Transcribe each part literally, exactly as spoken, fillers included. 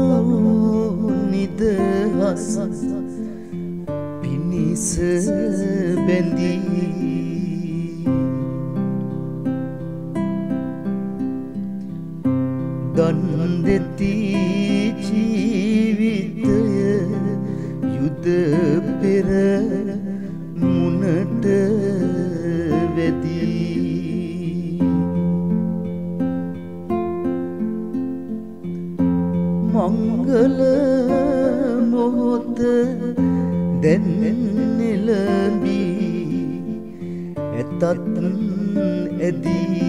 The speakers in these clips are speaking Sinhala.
නිදහස් පිනිස බැඳී දන් දෙති ජීවිතය යුද පෙර මුනට වැදී මංගල මොහොත දැන් නෙළඹී ඇතත් ඇදී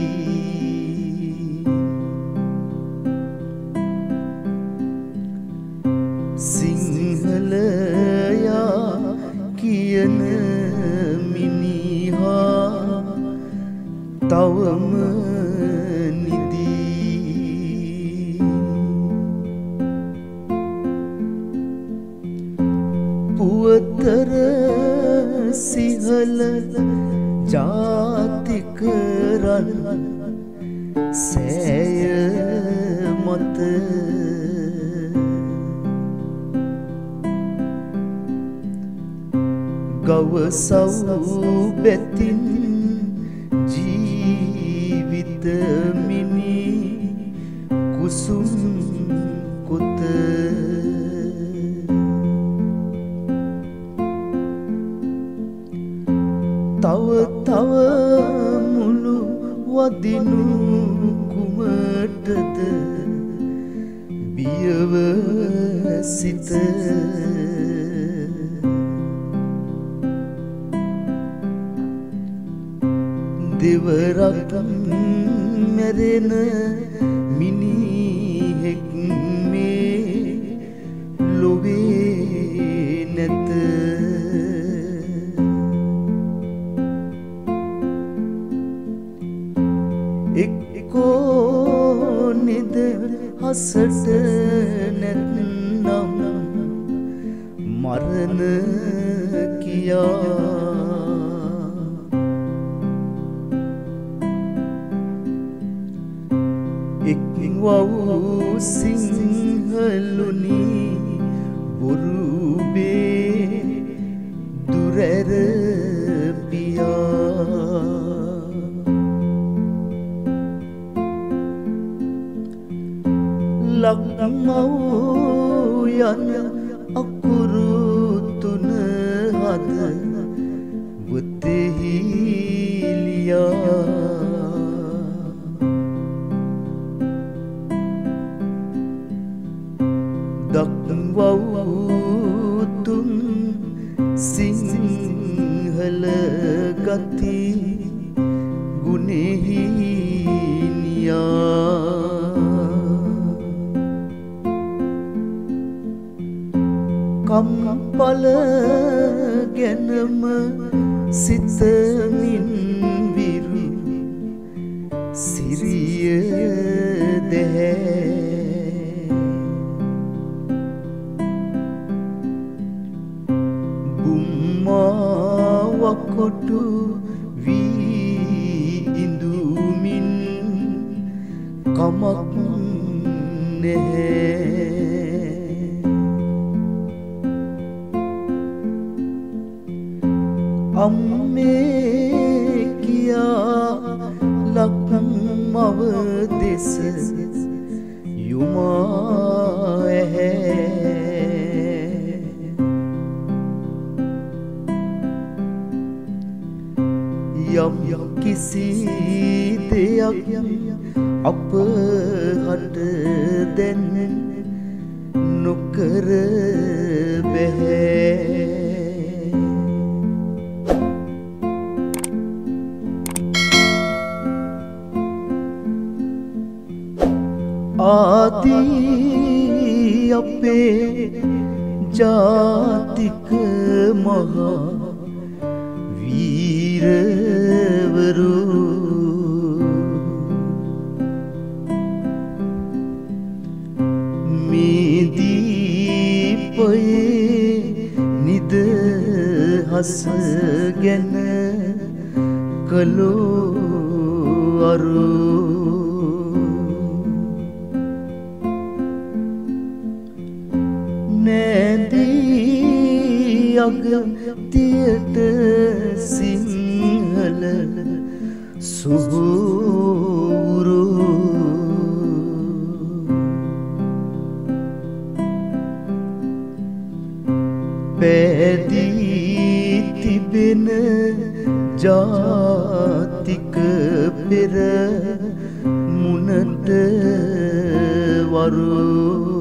සිංහලයා කියන මිනිහා තවම නිදී පුවතර සිහල ජාතික රන් සෑය මත ගව සව් බැතින් ජීවිත මිනි කුසුම් කුත තව තව මුළු වදිනු කුමටද බියව සිත දෙවරක් මැරෙන මිනිහෙක් මේ ලොවේ නැත එක්කෝ නිදහසට නැත්නම් මරණ කියා එක්වව් සිංහලුනි බොරුබේ දුරැර පියා ලක්මව් යන අකුරු තුන හද වතෙහි ලියා දක්වවුතුන් සිංහල ගති ගුණෙහි නියා කම්පල ගැනම සිතමින් විරු සිරිය දැහැ වකොටු වී ඉඳුමින් කමක් නැහැ අම්මේ කියා ලක්මව දෙස යුමා ඇහැ යම් කිසි දෙයක් අප හට දැන් නොකර බැහැ ආදී අපේ ජාතික මහා වීරවරු මේ දීපයේ නිදහස ගැන කළෝ අරු නෑදී අගතියට සිංහල සුහුරු පැදී තිබෙන ජාතික පෙර මුනට වරු